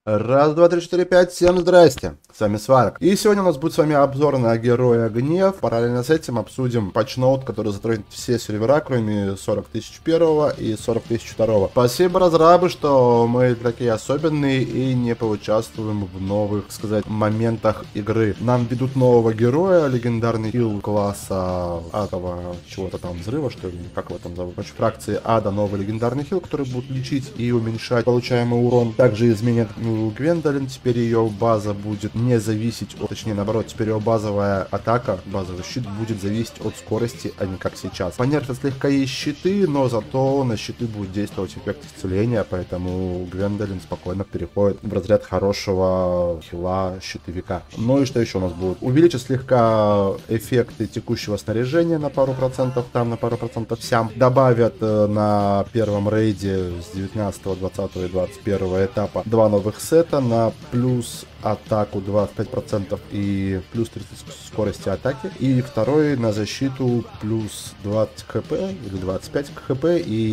Раз, два, три, четыре, пять. Всем здрасте. С вами Сварк. И сегодня у нас будет с вами обзор на героя Гнев. Параллельно с этим обсудим патчноут, который затронет все сервера, кроме 40001 и 40002. Спасибо, разрабы, что мы такие особенные и не поучаствуем в новых, так сказать, моментах игры. Нам ведут нового героя, легендарный хил класса адового чего-то там взрыва, что ли, как его там зовут. Короче, фракции ада, новый легендарный хил, который будет лечить и уменьшать получаемый урон. Также изменят Гвендолин, теперь ее база будет не зависеть от, точнее наоборот, теперь ее базовая атака, базовый щит будет зависеть от скорости, а не как сейчас. Понятно, слегка есть щиты, но зато на щиты будет действовать эффект исцеления, поэтому Гвендолин спокойно переходит в разряд хорошего хила щитовика. Ну и что еще у нас будет? Увеличат слегка эффекты текущего снаряжения на пару процентов там, на пару процентов сям. Добавят на первом рейде с 19, 20 и 21 этапа два новых сета на плюс атаку 25% и плюс 30 скорости атаки. И второй на защиту плюс 20 хп или 25 хп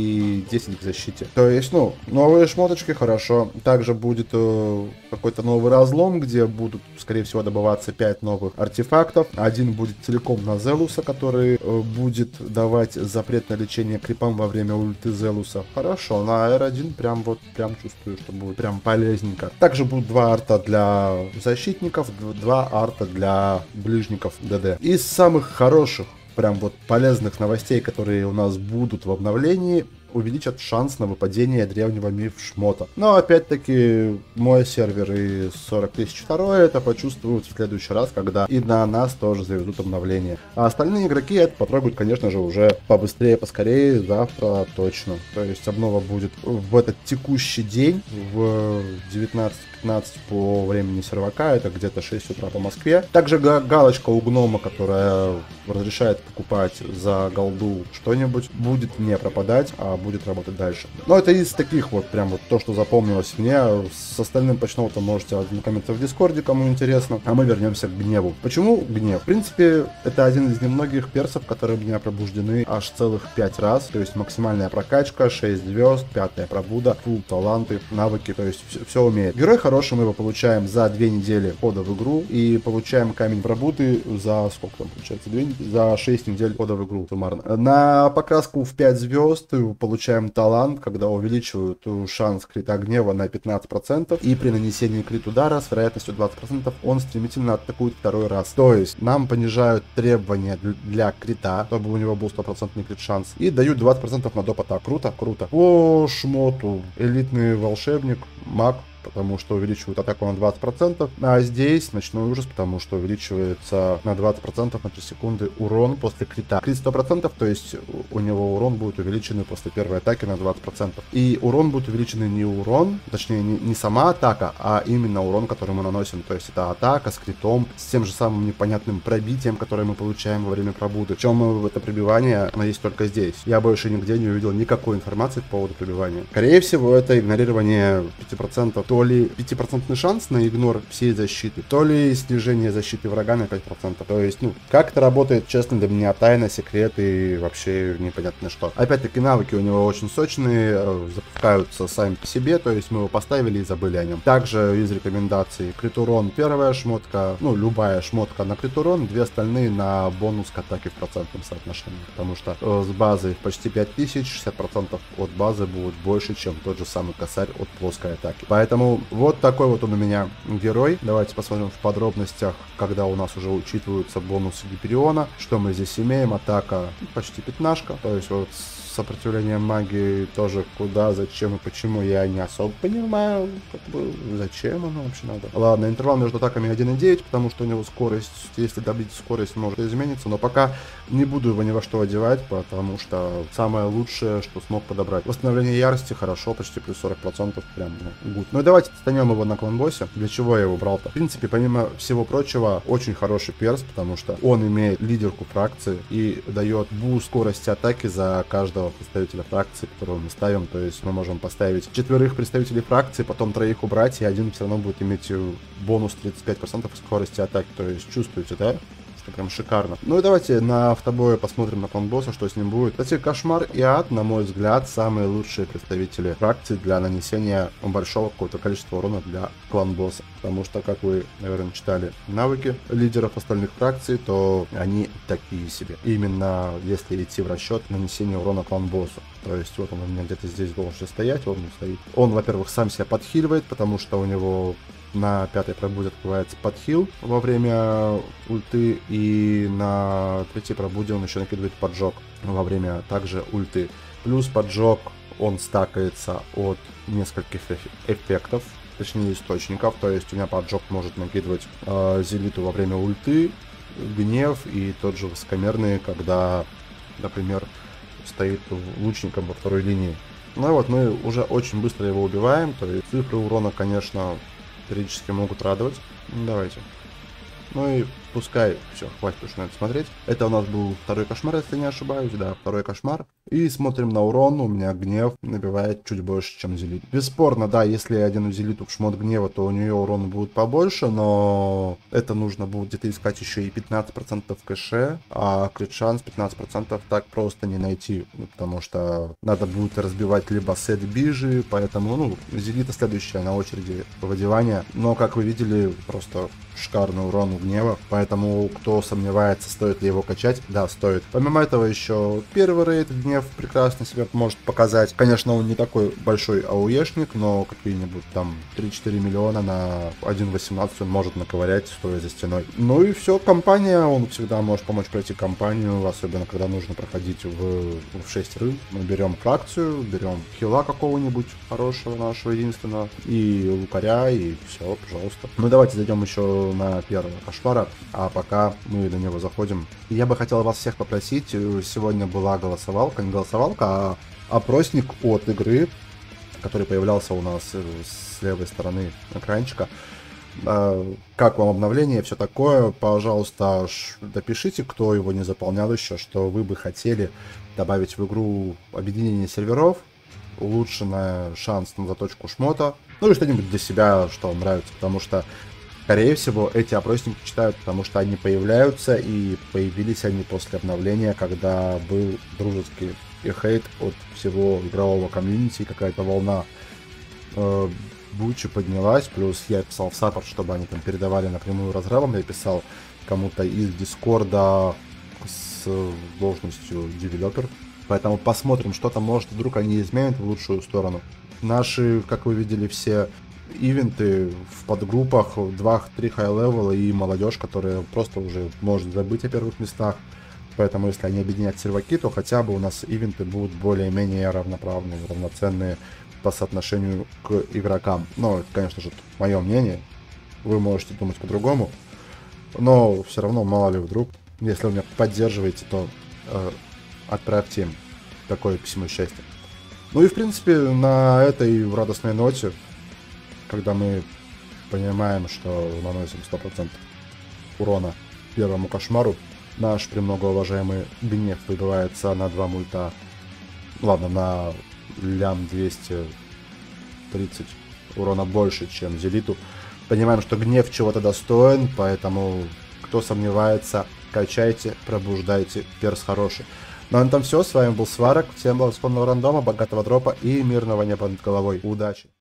и 10 к защите. То есть, ну, новые шмоточки, хорошо. Также будет какой-то новый разлом, где будут, скорее всего, добываться 5 новых артефактов. Один будет целиком на Зелуса, который будет давать запрет на лечение крипам во время ульты Зелуса. Хорошо, на R1 прям чувствую, что будет прям полезненько. Также будут 2 арта для защитников, 2 арта для ближников ДД. Из самых хороших, прям вот полезных новостей, которые у нас будут в обновлении, увеличат шанс на выпадение древнего миф шмота. Но опять-таки мой сервер и 40002 это почувствуют в следующий раз, когда и на нас тоже заведут обновление. А остальные игроки это потрогают, конечно же, уже побыстрее, поскорее, завтра точно. То есть обнова будет в этот текущий день в 19:15 по времени сервака, это где-то 6 утра по Москве. Также галочка у гнома, которая разрешает покупать за голду что-нибудь, будет не пропадать, а будет работать дальше. Но это из таких вот прям вот то, что запомнилось мне. С остальным патчноутом можете ознакомиться в Дискорде, кому интересно. А мы вернемся к Гневу. Почему Гнев? В принципе, это один из немногих персов, которые у меня пробуждены аж целых 5 раз. То есть максимальная прокачка, 6 звезд, 5-я пробуда, фул таланты, навыки, то есть все умеет. Герой хороший, мы его получаем за 2 недели входа в игру. И получаем камень пробуды за сколько там получается? 2 недели? За 6 недель входа в игру суммарно. На покраску в 5 звезд получаем талант, когда увеличивают шанс крита гнева на 15%, и при нанесении крит удара с вероятностью 20% он стремительно атакует второй раз. То есть нам понижают требования для крита, чтобы у него был 100% крит шанс, и дают 20% на доп атак. Круто, круто. По шмоту элитный волшебник, маг, потому что увеличивают атаку на 20%, а здесь ночной ужас, потому что увеличивается на 20% на 3 секунды урон после крита. Крит 100%, то есть у него урон будет увеличенный после первой атаки на 20%. И урон будет увеличенный не урон, точнее не сама атака, а именно урон, который мы наносим. То есть это атака с критом, с тем же самым непонятным пробитием, которое мы получаем во время пробуды. Причем это пробивание, оно есть только здесь. Я больше нигде не увидел никакой информации по поводу пробивания. Скорее всего, это игнорирование 5%, то ли 5% шанс на игнор всей защиты, то ли снижение защиты врага на 5%. То есть, ну, как это работает, честно, для меня тайна, секрет и вообще непонятно что. Опять-таки, навыки у него очень сочные, запускаются сами по себе, то есть мы его поставили и забыли о нем. Также из рекомендаций крит урон первая шмотка, ну, любая шмотка на крит урон, 2 остальные на бонус к атаке в процентном соотношении, потому что с базы почти 5000, 60% от базы будет больше, чем тот же самый косарь от плоской атаки. Поэтому вот такой вот он у меня герой. Давайте посмотрим в подробностях, когда у нас уже учитываются бонусы Гипериона. Что мы здесь имеем? Атака почти пятнашка. То есть вот сопротивление магии тоже куда, зачем и почему я не особо понимаю, как бы, зачем оно вообще надо. Ладно, интервал между атаками 1,9, потому что у него скорость, если добить скорость, может измениться, но пока не буду его ни во что одевать, потому что самое лучшее, что смог подобрать. Восстановление ярости хорошо, почти плюс 40%, прям, ну, гуд. Ну и давайте станем его на клан-боссе. Для чего я его брал-то? В принципе, помимо всего прочего, очень хороший перс, потому что он имеет лидерку фракции и дает буст скорости атаки за каждого представителя фракции, которого мы ставим. То есть мы можем поставить 4 представителей фракции, потом 3 убрать, и один все равно будет иметь бонус 35% скорости атаки. То есть чувствуете, да? просто прям шикарно. Ну и давайте на автобое посмотрим на клан-босса, что с ним будет. Кстати, Кошмар и Ад, на мой взгляд, самые лучшие представители фракции для нанесения большого какого-то количества урона для клан-босса. Потому что, как вы, наверное, читали навыки лидеров остальных фракций, то они такие себе. Именно если идти в расчет нанесения урона клан-боссу. То есть вот он у меня где-то здесь должен стоять, он не стоит. Он, во-первых, сам себя подхиливает, потому что у него на 5-й пробуде открывается подхил во время ульты, и на 3-й пробуде он еще накидывает поджог во время также ульты. Плюс поджог, он стакается от нескольких эффектов, точнее источников, то есть у меня поджог может накидывать Зелиту во время ульты, гнев и тот же высокомерный, когда, например, стоит лучником во второй линии. Ну и вот мы уже очень быстро его убиваем, то есть цифры урона, конечно, периодически могут радовать. Давайте. Ну и пускай, все, хватит уж на это смотреть. Это у нас был второй кошмар, если не ошибаюсь, да, второй кошмар. И смотрим на урон, у меня гнев набивает чуть больше, чем Зелит. Бесспорно, да, если я одену Зелиту в шмот гнева, то у нее урон будет побольше, но это нужно будет где-то искать еще и 15% в кэше, а крит шанс 15% так просто не найти, потому что надо будет разбивать либо сет бижи, поэтому, ну, Зелита следующая на очереди владевания, но, как вы видели, просто шикарный урон у гнева, поэтому кто сомневается, стоит ли его качать, да, стоит. Помимо этого еще первый рейд гнев прекрасно себя может показать. Конечно, он не такой большой ауешник, но какие-нибудь там 3-4 миллиона на 1.18 он может наковырять, стоя за стеной. Ну и все, компания, он всегда может помочь пройти кампанию, особенно когда нужно проходить в 6 рыл. Мы берем фракцию, берем хила какого-нибудь хорошего нашего единственного, и лукаря, и все, пожалуйста. Ну давайте зайдем еще на первого кошмара, а пока мы на него заходим. Я бы хотел вас всех попросить, сегодня была голосовалка, не голосовалка, а опросник от игры, который появлялся у нас с левой стороны экранчика. Как вам обновление, все такое, пожалуйста, допишите, кто его не заполнял еще, что вы бы хотели добавить в игру объединение серверов, улучшенный шанс на заточку шмота, ну и что-нибудь для себя, что вам нравится, потому что скорее всего, эти опросники читают, потому что они появляются, и появились они после обновления, когда был дружеский хейт от всего игрового комьюнити, какая-то волна бучи поднялась, плюс я писал в саппорт, чтобы они там передавали напрямую разрабам, я писал кому-то из Дискорда с должностью девелопер, поэтому посмотрим, что там, может, вдруг они изменят в лучшую сторону. Наши, как вы видели, все ивенты в подгруппах 2-3 хай-левела и молодежь, которая просто уже может забыть о первых местах. Поэтому если они объединят серваки, то хотя бы у нас ивенты будут более-менее равноправные, равноценные по соотношению к игрокам. Но это, конечно же, мое мнение. Вы можете думать по-другому. Но все равно, мало ли вдруг, если вы меня поддерживаете, то отправьте им такое письмо счастья. Ну и в принципе на этой радостной ноте, когда мы понимаем, что наносим 100% урона первому кошмару, наш премногоуважаемый гнев выбивается на 2 мульта, ладно, на лям 230 урона больше, чем Зелиту. Понимаем, что гнев чего-то достоин, поэтому кто сомневается, качайте, пробуждайте, перс хороший. Ну а на этом все, с вами был Сварок, всем благосклонного рандома, богатого дропа и мирного неба над головой. Удачи!